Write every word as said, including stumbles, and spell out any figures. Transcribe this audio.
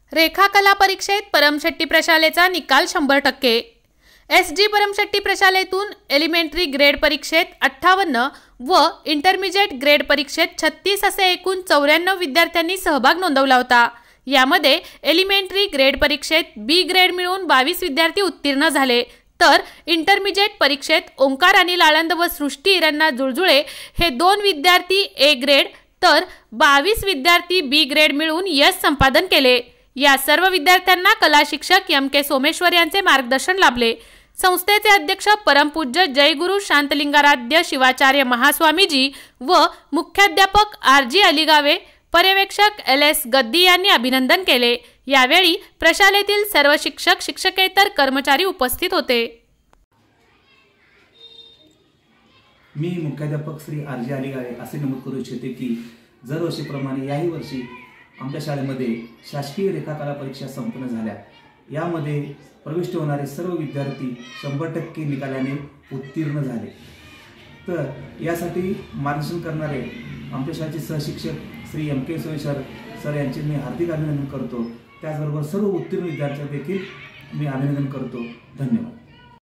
रेखा कला परीक्षेत परमशेट्टी प्रशालेचा निकाल शंभर टक्के। एस जी परमशेट्टी प्रशालेतून एलिमेंटरी ग्रेड परीक्षेत अठ्ठावन्न व इंटरमिजिएट ग्रेड परीक्षेत छत्तीस असे एकूण चौऱ्याण्णव विद्यार्थ्यांनी सहभाग नोंदवला होता। यामध्ये एलिमेंटरी ग्रेड परीक्षेत बी ग्रेड मिळून बावीस विद्यार्थी उत्तीर्ण झाले, तर इंटरमिजिएट परीक्षेत ओंकार आणि लाळंद व सृष्टी इरण्णा जुळजुळे हे दोन विद्यार्थी ए ग्रेड तर बावीस विद्यार्थी बी ग्रेड मिळून यश संपादन केले। या सर्व विद्यार्थ्यांना कला शिक्षक एम के सोमेश्वर यांचे मार्गदर्शन लाभले। संस्थेचे अध्यक्ष परमपूज्य जयगुरु शांतलिंगाराध्य शिवाचार्य महास्वामीजी व मुख्याध्यापक आर जी अलिगावे, पर्यवेक्षक एल एस गद्दी यांनी अभिनंदन केले। यावेळी प्रशालेतील सर्व शिक्षक शिक्षकेतर कर्मचारी उपस्थित होते। मी मुख्याध्यापक श्री आर जी अलिगावे असे नमूद करू इच्छिते की दरवर्षीप्रमाणे याही वर्षी आमच्या शाळेमध्ये शासकीय रेखा कला परीक्षा संपन्न झाल्या। यामध्ये प्रविष्ट होणारे सर्व विद्यार्थी शंभर टक्के निकालाने उत्तीर्ण झाले। तर यासाठी मार्गदर्शन करणारे आमच्या शाळेचे सहशिक्षक Shri M K Someshwar sir यांचे मी हार्दिक अभिनंदन करतो। त्याचबरोबर सर्व उत्तीर्ण विद्यार्थ्यांना देखील मी अभिनंदन करतो। धन्यवाद।